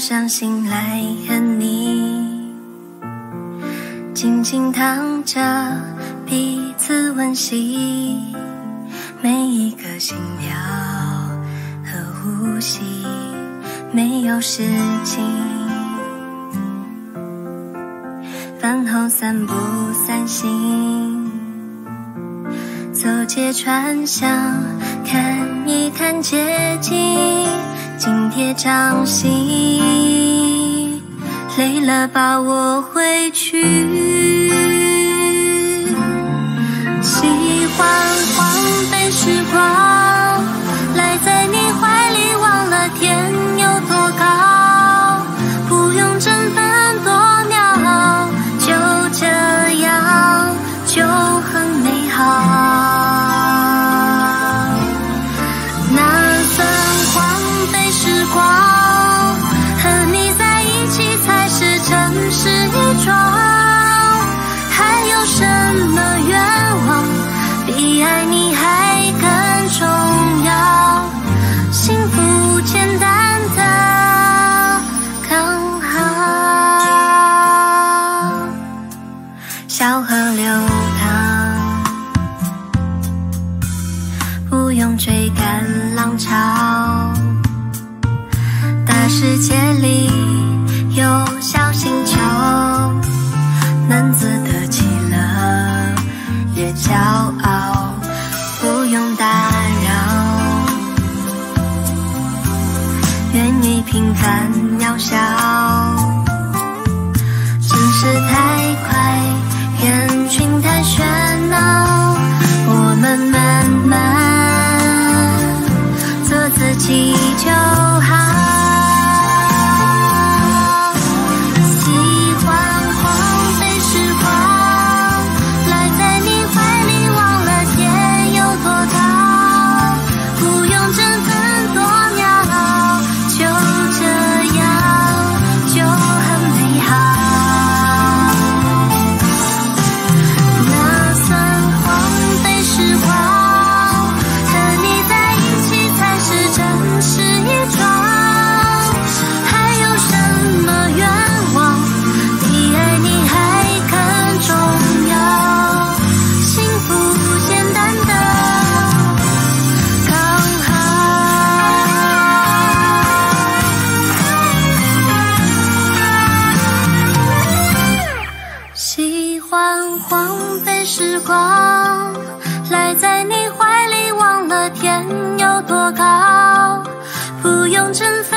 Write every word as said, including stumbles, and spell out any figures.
上醒来和你静静躺着，彼此温习每一个心跳和呼吸，没有事情。饭后散步散心，走街串巷看一看街景，紧贴掌心，累了抱我回去。喜欢荒废时光，赖在你怀里忘了天有多高，不用争分夺秒，就这样就很美好。那算荒废时光，和你在一起才是诚实一桩。还有什么愿望比爱你还更重要？幸福简单的刚好。小河流淌，不用追赶浪潮，大世界里有小星球，能自得其乐也骄傲，不用打扰，愿意平凡渺小。城市太快，人群太喧闹，我们慢慢做自己就好。喜欢荒废时光，赖在你怀里忘了天有多高，不用争分